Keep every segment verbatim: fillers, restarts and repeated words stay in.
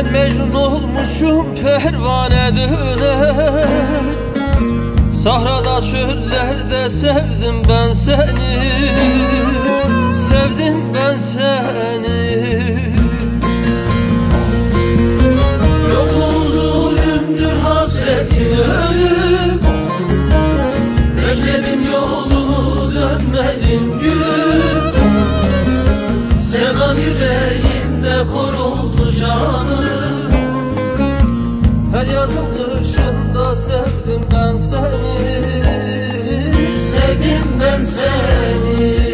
Ben Mecnun olmuşum pervane döner. Sahrada çöllerde sevdim ben seni, sevdim ben seni. Yokluğun zulümdür, hasretin ölüm. Bekledim yolunu, dönmedim gülüm. Sevdam yüreğimde koruldu canım. Her yazın kışında sevdim ben seni, sevdim ben seni.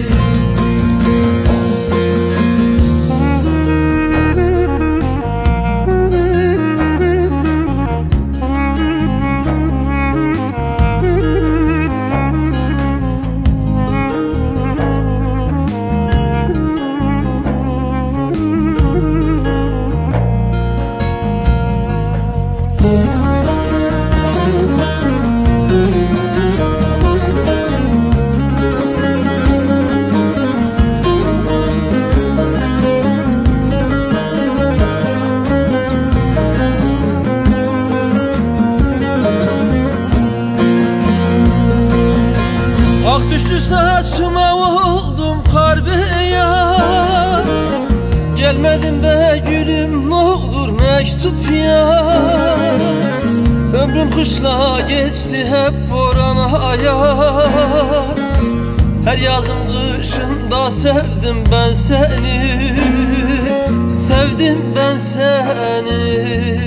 Ak düştü saçıma oldum kar beyaz. Gelmedim be gülüm ne olur mektup yaz. Ömrüm kışla geçti hep boran ayaz. Her yazın kışında sevdim ben seni, sevdim ben seni.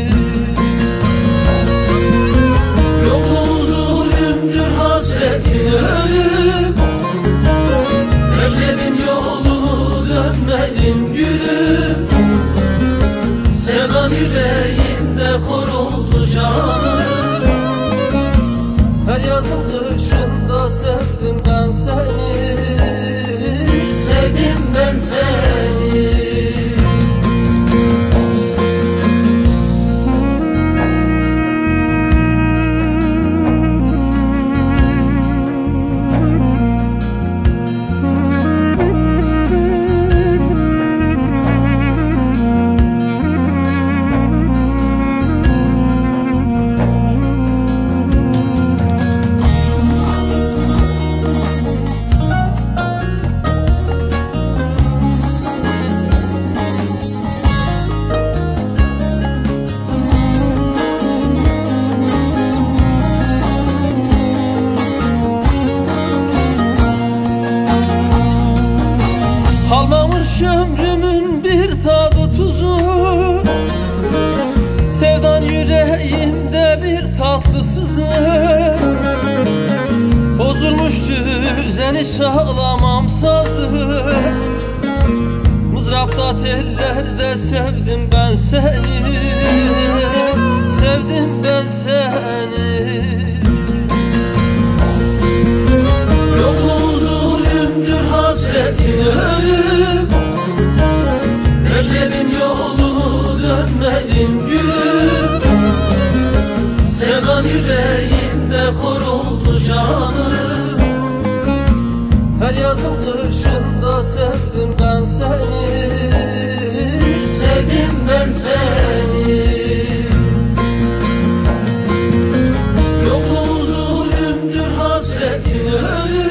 Yokluğun zulümdür, hasretin ölüm. Bekledim yolunu, dönmedim gülüm. Sevdam yüreğimde koruldu canım. Her yazın kışında sevdim ben seni, sevdim ben seni. Kalmamış ömrümün bir tadı tuzu. Sevdan yüreğimde bir tatlı sızı. Bozulmuş düzeni çalamam sazı. Mızrapta tellerde sevdim ben seni, sevdim ben seni. Yokluğun zulümdür, hasretin ölüm. Bekledim yolunu, dönmedim gülüm. Sevdam yüreğimde koruldu canım. Her yazın kışında sevdim ben seni, sevdim ben seni. Yokluğun zulümdür, hasretin ölüm.